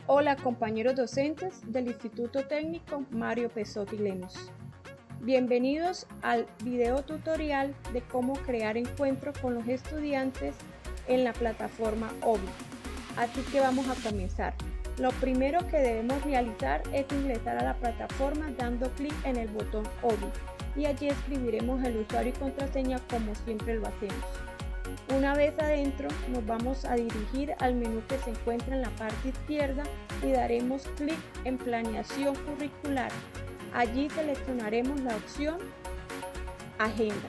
Hola compañeros docentes del Instituto Técnico Mario Pesotti Lemos. Bienvenidos al video tutorial de cómo crear encuentro con los estudiantes en la plataforma Ovi. Así que vamos a comenzar. Lo primero que debemos realizar es ingresar a la plataforma dando clic en el botón Ovi y allí escribiremos el usuario y contraseña como siempre lo hacemos. Una vez adentro nos vamos a dirigir al menú que se encuentra en la parte izquierda y daremos clic en planeación curricular. Allí seleccionaremos la opción agenda.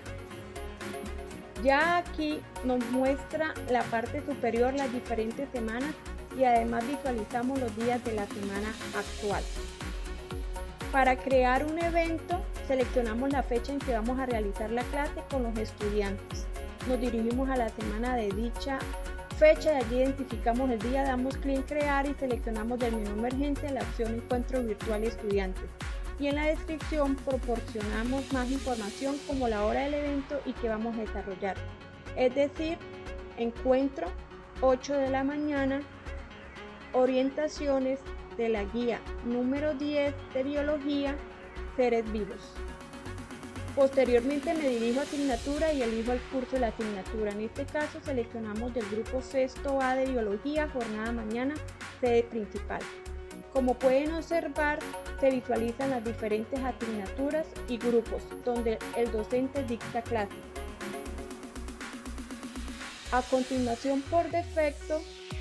Ya aquí nos muestra la parte superior las diferentes semanas y además visualizamos los días de la semana actual. Para crear un evento seleccionamos la fecha en que vamos a realizar la clase con los estudiantes. Nos dirigimos a la semana de dicha fecha y allí identificamos el día, damos clic en crear y seleccionamos del menú emergente la opción encuentro virtual estudiantes. Y en la descripción proporcionamos más información como la hora del evento y que vamos a desarrollar. Es decir, encuentro 8 de la mañana, orientaciones de la guía número 10 de biología, seres vivos. Posteriormente me dirijo a asignatura y elijo el curso de la asignatura. En este caso seleccionamos del grupo sexto A de biología, jornada mañana, sede principal. Como pueden observar, se visualizan las diferentes asignaturas y grupos donde el docente dicta clases. A continuación, por defecto,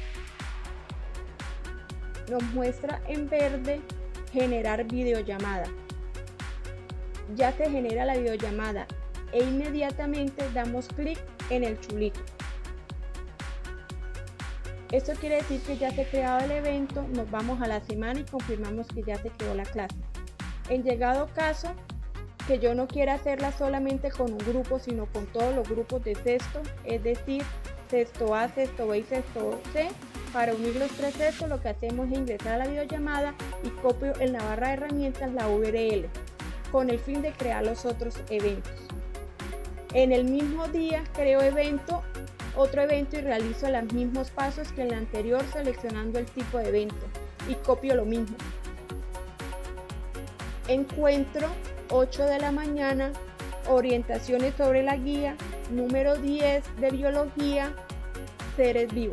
nos muestra en verde generar videollamada. Ya se genera la videollamada e inmediatamente damos clic en el chulito. Esto quiere decir que ya se ha creado el evento, nos vamos a la semana y confirmamos que ya se creó la clase. En llegado caso que yo no quiera hacerla solamente con un grupo, sino con todos los grupos de sexto, es decir, sexto A, sexto B y sexto C, para unir los tres sextos lo que hacemos es ingresar a la videollamada y copio en la barra de herramientas la URL con el fin de crear los otros eventos. En el mismo día creo otro evento y realizo los mismos pasos que en el anterior seleccionando el tipo de evento y copio lo mismo. Encuentro 8 de la mañana, orientaciones sobre la guía número 10 de biología, seres vivos.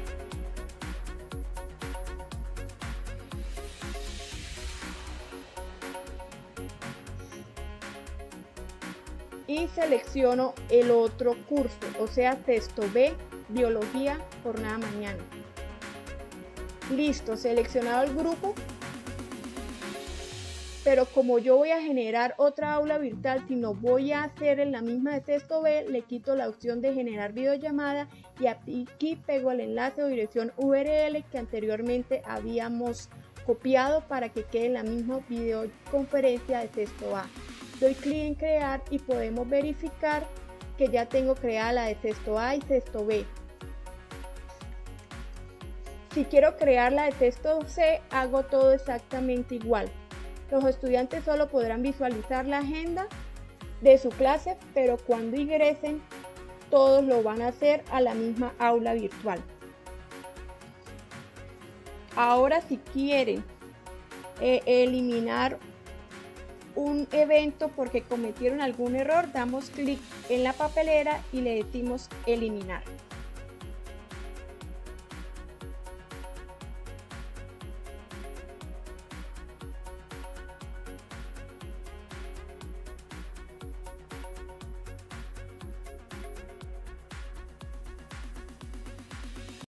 Y selecciono el otro curso, o sea, sexto B, biología, jornada mañana. Listo, seleccionado el grupo, pero como yo voy a generar otra aula virtual, si no voy a hacer en la misma de sexto B, le quito la opción de generar videollamada y aquí pego el enlace o dirección URL que anteriormente habíamos copiado para que quede en la misma videoconferencia de sexto A. Doy clic en crear y podemos verificar que ya tengo creada la de sexto A y sexto B. Si quiero crear la de sexto C, hago todo exactamente igual. Los estudiantes solo podrán visualizar la agenda de su clase, pero cuando ingresen, todos lo van a hacer a la misma aula virtual. Ahora, si quieren eliminar un evento porque cometieron algún error, damos clic en la papelera y le decimos eliminar.